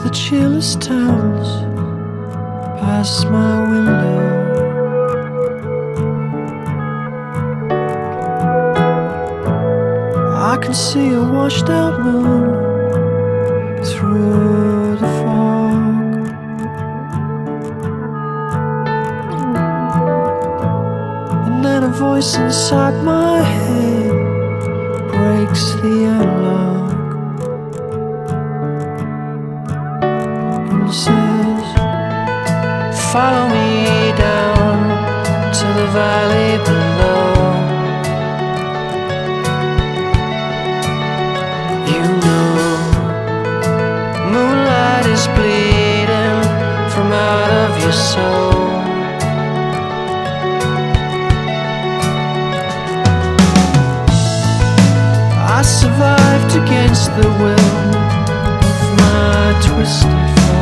the chillest towns past my window. I can see a washed out moon through the fog. And then a voice inside my head breaks the analog and says, follow me down to the valley below. You know, moonlight is bleeding from out of your soul. I survived against the will of my twisted fall.